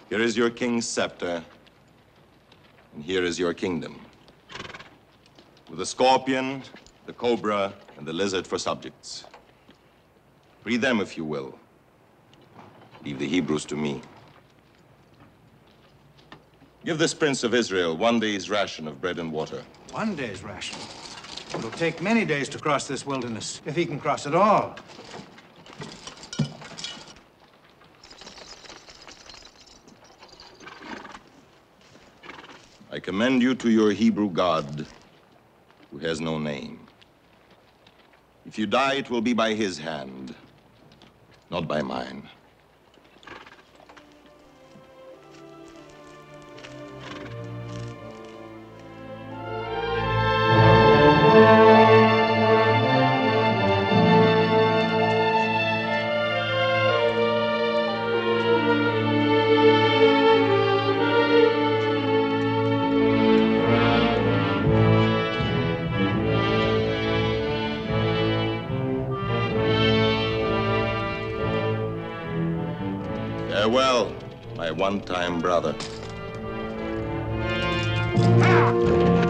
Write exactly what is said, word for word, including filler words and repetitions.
Here is your king's scepter, and here is your kingdom. With the scorpion, the cobra, and the lizard for subjects. Free them if you will. Leave the Hebrews to me. Give this prince of Israel one day's ration of bread and water. One day's ration? It'll take many days to cross this wilderness, if he can cross at all. I commend you to your Hebrew God, who has no name. If you die, it will be by his hand, not by mine. Farewell, my one-time brother. Ah!